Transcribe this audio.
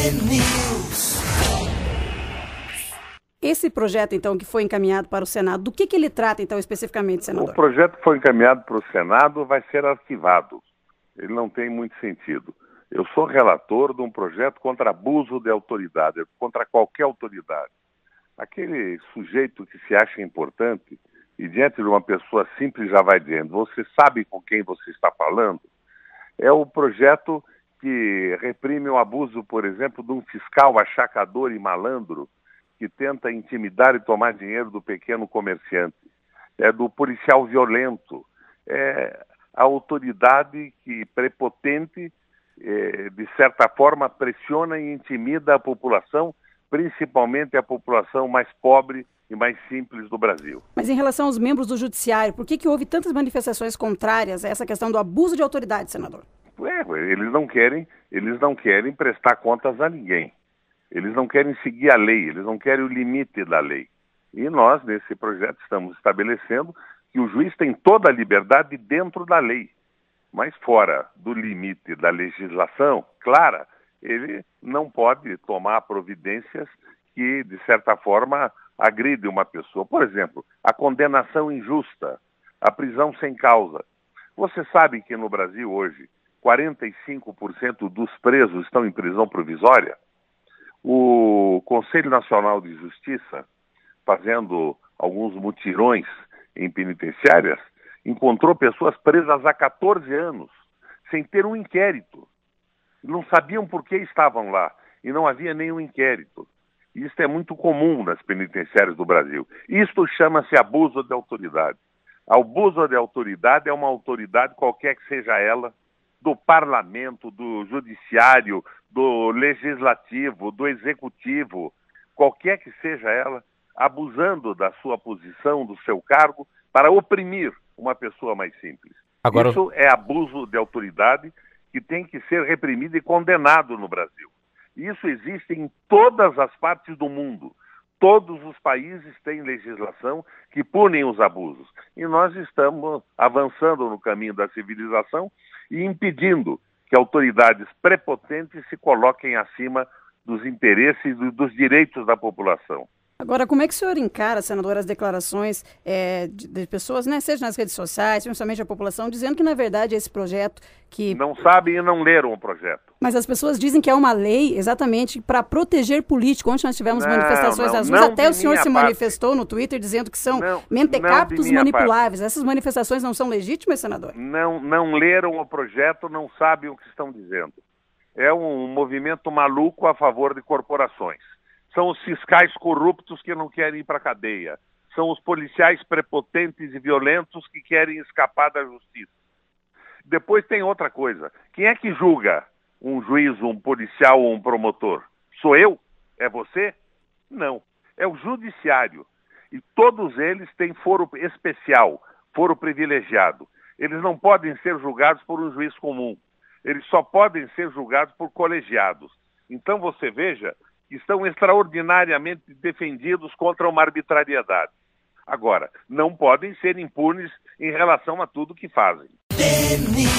Esse projeto, então, que foi encaminhado para o Senado, do que ele trata, então, especificamente, senador? O projeto que foi encaminhado para o Senado vai ser arquivado. Ele não tem muito sentido. Eu sou relator de um projeto contra abuso de autoridade, contra qualquer autoridade. Aquele sujeito que se acha importante e diante de uma pessoa simples já vai dizendo, você sabe com quem você está falando? É o projeto que reprime o abuso, por exemplo, de um fiscal achacador e malandro que tenta intimidar e tomar dinheiro do pequeno comerciante. É do policial violento. É a autoridade que, prepotente, de certa forma, pressiona e intimida a população, principalmente a população mais pobre e mais simples do Brasil. Mas em relação aos membros do Judiciário, por que houve tantas manifestações contrárias a essa questão do abuso de autoridade, senador? Eles não querem prestar contas a ninguém. Eles não querem seguir a lei, eles não querem o limite da lei. E nós, nesse projeto, estamos estabelecendo que o juiz tem toda a liberdade dentro da lei. Mas fora do limite da legislação clara, ele não pode tomar providências que, de certa forma, agridem uma pessoa. Por exemplo, a condenação injusta, a prisão sem causa. Você sabe que no Brasil hoje, 45% dos presos estão em prisão provisória? O Conselho Nacional de Justiça, fazendo alguns mutirões em penitenciárias, encontrou pessoas presas há 14 anos, sem ter um inquérito. Não sabiam por que estavam lá e não havia nenhum inquérito. Isso é muito comum nas penitenciárias do Brasil. Isto chama-se abuso de autoridade. Abuso de autoridade é uma autoridade, qualquer que seja ela, do parlamento, do judiciário, do legislativo, do executivo, qualquer que seja ela, abusando da sua posição, do seu cargo, para oprimir uma pessoa mais simples. Agora... Isso é abuso de autoridade que tem que ser reprimido e condenado no Brasil. Isso existe em todas as partes do mundo. Todos os países têm legislação que punem os abusos. E nós estamos avançando no caminho da civilização e impedindo que autoridades prepotentes se coloquem acima dos interesses e dos direitos da população. Agora, como é que o senhor encara, senador, as declarações de pessoas, né, seja nas redes sociais, principalmente a população, dizendo que, na verdade, esse projeto que... Não sabem e não leram o projeto. Mas as pessoas dizem que é uma lei exatamente para proteger político. Ontem nós tivemos manifestações nas ruas, até o senhor se manifestou no Twitter dizendo que são mentecaptos manipuláveis. Essas manifestações não são legítimas, senador? Não leram o projeto, não sabem o que estão dizendo. É um movimento maluco a favor de corporações. São os fiscais corruptos que não querem ir para a cadeia. São os policiais prepotentes e violentos que querem escapar da justiça. Depois tem outra coisa. Quem é que julga um juiz, um policial ou um promotor? Sou eu? É você? Não. É o judiciário. E todos eles têm foro especial, foro privilegiado. Eles não podem ser julgados por um juiz comum. Eles só podem ser julgados por colegiados. Então você veja que estão extraordinariamente defendidos contra uma arbitrariedade. Agora, não podem ser impunes em relação a tudo que fazem.